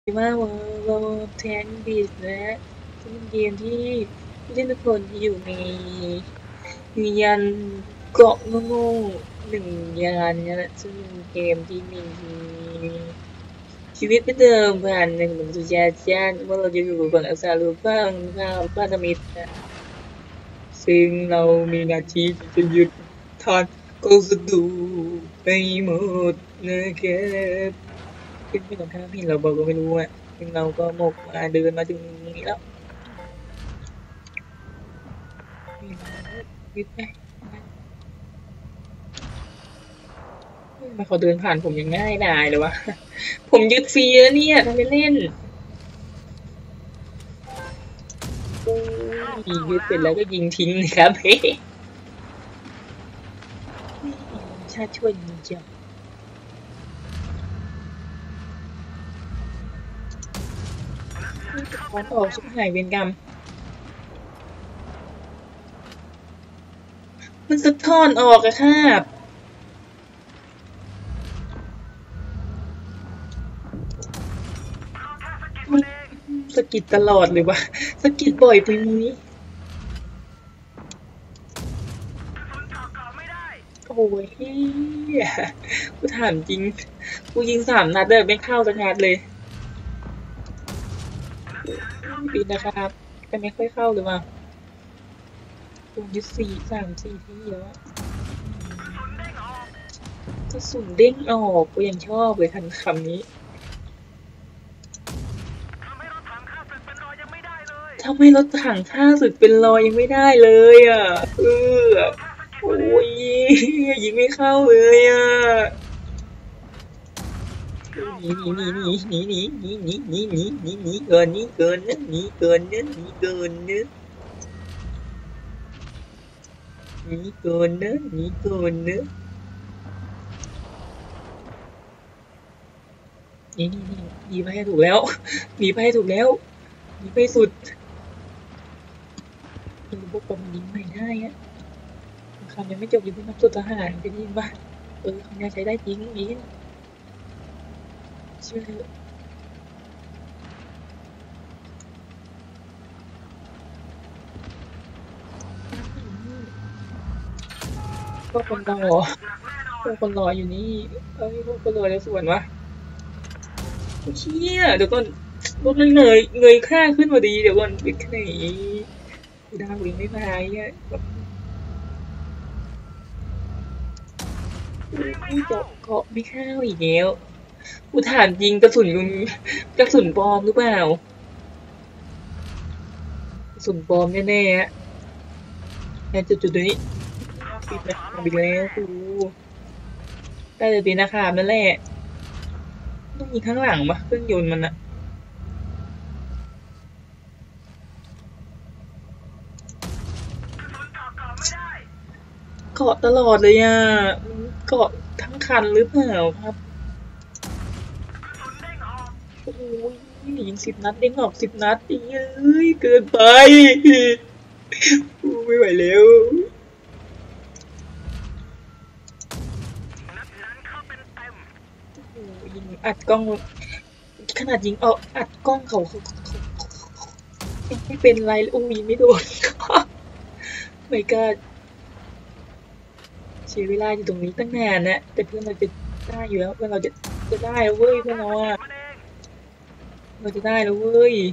ว่าเราแทนบีดและเป็นเกมที่เล่นทุกคนที่อยู่ในยันเกาะโง่ๆหนึ่งยานเนี่ยแหละซึ่งเป็นเกมที่มีชีวิตไม่เดิมผ่านหนึ่งสุญญาชาติว่าเราจะอยู่บนอาซาลูบ้างบ้านธมิตรซึ่งเรามีหน้าที่จะหยุดทานก็สะดูไปหมดนะครับขึ้นไปตรงข้ามพี่เราบอกก็ไม่รู้อ่ะซึ่งเราก็หมกมาเดินมาถึงนี้แล้ววิทย์ไปมาเขาเดินผ่านผมยังง่ายดายเลยวะผมยึดฟรีแล้วเนี่ยทำไมเล่นยึดเสร็จแล้วก็ยิงทิ้งเลยครับเฮ้ชาติช่วยยิงเจียวขอนออกสุดหายเวรกรรมมันสะท้อนออกอะครับสกิดตลอดเลยวะสกิดบ่อยไปมุ้ยโอ้ยกูถามจริงกูยิง3 นัดเลยไม่เข้าสักนัดเลยปีนะครับแต่ไม่ค่อยเข้าเลยว่ะกูยึด3-4ที่แล้วกระสุนเด้งออกกูยังชอบเลยคำนี้ทำให้รถถังฆ่าศึกเป็นรอยยังไม่ได้เลยอ่ะโอ้ยยิงไม่เข้าเลยอ่ะหนีเกินนี่เกินนะหนีเกินนะหนีเกินนะหนีเกินนะหนีเกินนะนี่หนีไปให้ถูกแล้วหนีไปให้ถูกแล้วหนีไปสุดพวกผมยิงไม่ได้อะคำยังไม่จบอยู่ที่นับสุดทหารไปยิงบ้าคำนี้ใช้ได้จริงนี้เชื่อเถอะพวกคนรอพวกคนรออยู่นี่พวกคนรอจะสวนวะเชี่ยเดี๋ยวก่อนพวกนั้นเงยข้างขึ้นมาดีเดี๋ยวก่อนปิดไหนดาววิ่งไม่มาเนี่ยเกาะไม่เข้าอีกแล้วกูถามจริงกระสุนปลอมหรือเปล่ากระสุนปลอมแน่ๆนะจุดนี้ปิดนะปิดแล้วกูได้เลยดีนะครับนั่นแหละต้องมีข้างหลังปะเครื่องยนต์มันอะเกาะตลอดเลยอ่ะเกาะทั้งคันหรือเปล่าครับโอ้ยยิง10 นัดเด้งออก10 นัดเอ้ยเกินไปไม่ไหวแล้วยิงอัดกล้องขนาดยิงออกอัดกล้องเขาไม่เป็นไรโอ้ยไม่โดนไม่กล้าเสียเวลาอยู่ตรงนี้ตั้งนานนะแต่เพื่อนเราจะได้อยู่แล้วเพื่อนเราจะได้แล้วเว้ยเพื่อนเราอะเราจะได้แล้วเว้ย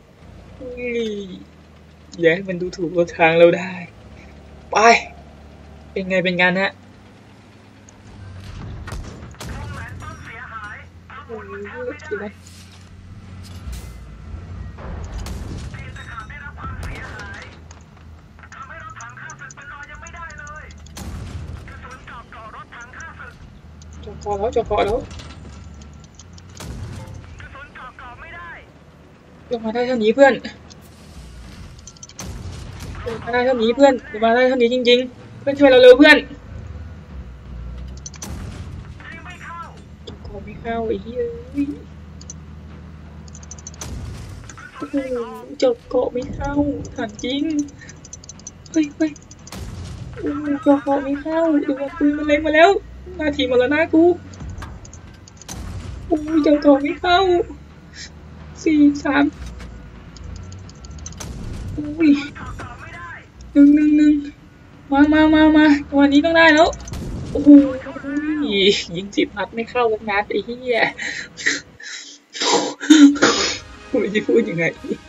อย่าให้มันดูถูกรถทางเราได้ไปเป็นไงเป็นงานฮะโอ้ยคิดว่าจอคอแล้วลงมาได้เท่านี้เพื่อนลงมาได้เท่านี้เพื่อนลงมาได้เท่านี้จริงๆเพื่อนช่วยเราเร็วเพื่อนจอคอไม่เข้าไอ้เหี้ยจบเกาะไม่เข้าถามจริงเฮ้ยจบเกาะไม่เข้าดูว่าปืนมันเล็งมาแล้วหน้าทีมาแล้วหน้ากูจบเกาะไม่เข้า 4 3อุ้ย1 1 1มาวันนี้ต้องได้แล้วโอ้โหยิง10 นัดไม่เข้าสักนัดไอ้เหี้ยไม่ได้พูดยังไง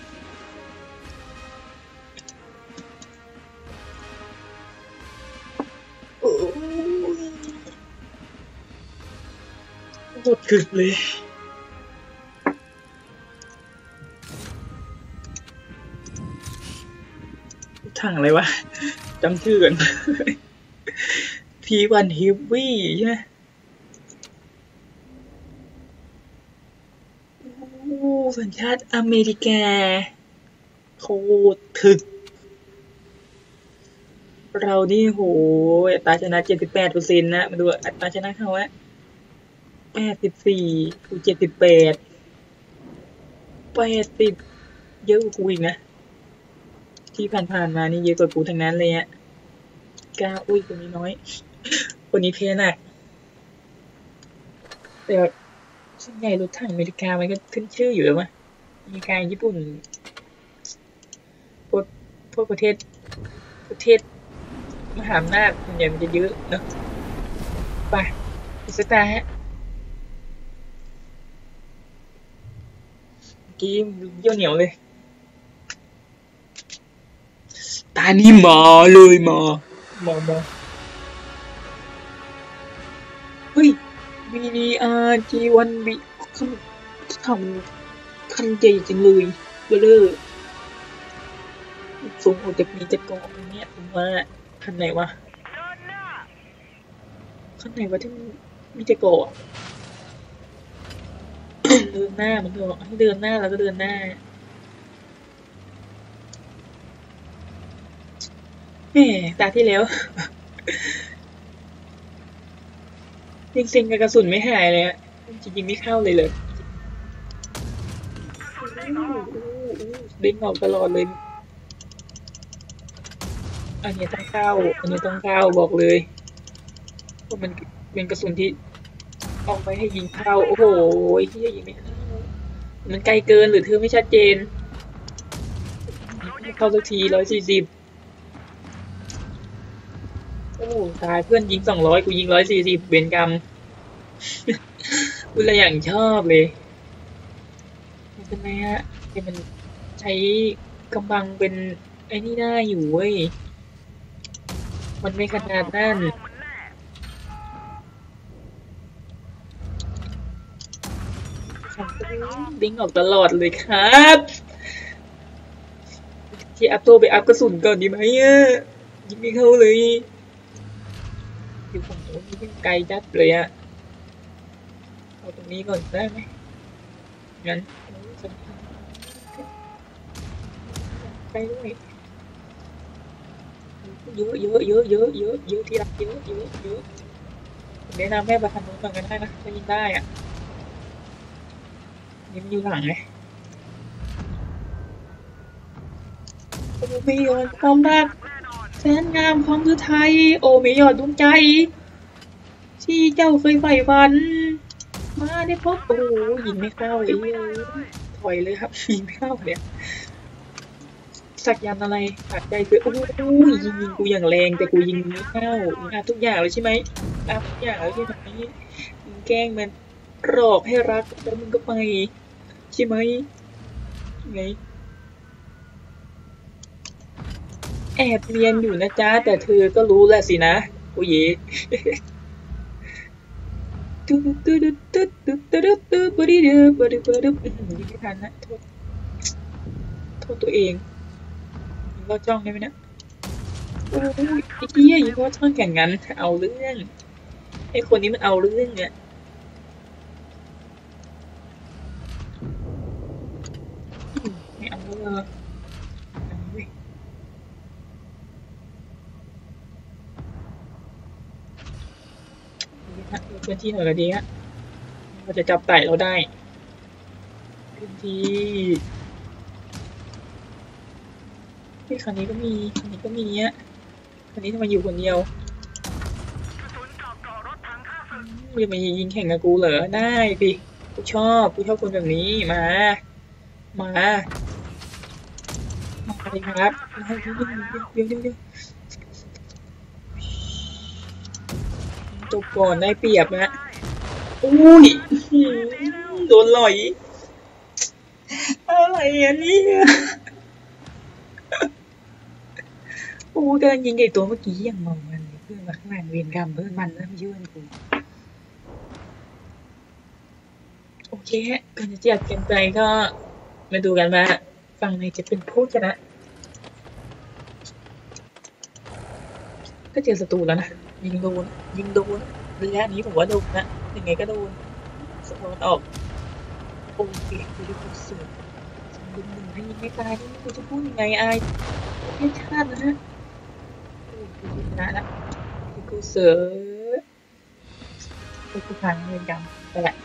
หมดกึกเลยถังอะไรวะจำชื่อกันP1 Heavy ใช่ไหมสัญชาติอเมริกาโคตรถึกเรานี่โหอัตราชนะ 78% นะมาดูอัตราชนะเขาอะ84 กู 78 80เยอะกว่ากูอีกนะที่ผ่านๆมานี่เยอะกว่ากูทั้งนั้นเลยอะ9อุ้ยคนนี้น้อยคนนี้เพหนักแต่ส่วนใหญ่รถถังอเมริกามันก็ขึ้นชื่ออยู่แล้วมั้ยอเมริกาญี่ปุ่นพวกประเทศมหาอำนาจส่วนใหญ่มันจะเยอะเนาะไปสตาร์ฮะกี้เยี่ยวเหนียวเลยตานี่มาเลยมาเฮ้ย VDR G1 B คันใหญ่จังเลยเบลอสูงออกจากมีจะเกาะอย่างเงี้ยผมว่าคันไหนวะที่มีจะเกาะเดินหน้ามันก็ให้เดินหน้าแล้วก็เดินหน้าแหมตาที่แล้วยังซิงกับกระสุนไม่หายเลยอะจริงๆไม่เข้าเลยเด้งออกตลอดเลยอันนี้ต้องเข้าบอกเลยเพราะมันเป็นกระสุนที่ออกไปให้ยิงเข้าโอ้โหที่ยิงไม่เข้ามันไกลเกินหรือเธอไม่ชัดเจนเข้าสักที140โอ้ตายเพื่อนยิง200กูยิง140เวรกรรมกูเลยอย่างชอบเลยมันเป็นไงฮะมันใช้กำบังเป็นไอ้นี่ได้อยู่เว้ยมันไม่ขนาดนั้นดิ้งออกตลอดเลยครับที่อัพโตไปอัพกระสุนก่อนดีไหมยิงไม่เข้าเลยอยู่ฝั่งโน้นยิงไกลจัดเลยอะเอาตรงนี้ก่อนได้ไหมงั้นไปด้วยเยอะที่รักเยอะแนะนำแม่ไปทำนู้นก่อนกันได้นะถ้ายิงได้อ่ะนี่มันอยู่หลังไงโอ้ไม่ยอดความรักแสนงามของฤทัยโอ้ไม่ยอดดวงใจที่เจ้าเคยใฝ่ฝันมาได้พบโอ้ยิงไม่เข้าเลยถอยเลยครับยิงไม่เข้าเนี่ยสักยันอะไรตัดใจคือโอ้ยยิงกูอย่างแรงแต่กูยิงไม่เข้ายิงทุกอย่างเลยใช่ไหมทุกอย่างเลยใช่ไหมยิงแกล้งมันหลอกให้รักแล้วมึงก็ไปใช่ไหมไงแอบเรียนอยู่นะจ๊ะแต่เธอก็รู้แหละสินะโอ้ยตุ๊ดบริเดบริยิงไม่ทันนะโทษตัวเองยิงก็จ้องได้ไหมนะโอ้ยไอ้เหี้ยยิงก็จ้องแข่งกันเอาเรื่องไอ้คนนี้มันเอาเรื่องเนี่ยไม่เอาเลยพื้นที่หน่อยก็ดีฮะเราจะจับไต่เราได้พื้นที่ที่คันนี้ก็มีอ่ะคันนี้ทำไมอยู่คนเดียวจะมายิงแข่งกับกูเหรอได้สิกูชอบคนแบบนี้มามาเลยครับเดี๋ยวตัวก่อนได้เปรียบนะอุ้ยโดนหลอยอะไรอันนี้โอ้กำลังยิงไอ้ตัวเมื่อกี้ยังมองมันเพื่อนมาข้างหลังเวียนกรรมเพื่อนมันนะไม่ช่วยกูโอเคก่อนจะจัดกันไปก็มาดูกันว่าฝั่งไหนจะเป็นผู้ชนะก็เจอศัตรูแล้วนะยิงโดนระยะนี้ผมว่าโดนนะยังไงก็โดนสะท้อนออกโอเคกูจะพูดเสือดึงหนึ่งให้ยิงไม่ตายนี่กูจะพูดยังไงอายประเทศชาตินะฮะโอ้กูชนะละกูเสือกูผ่านเงินกันไปละ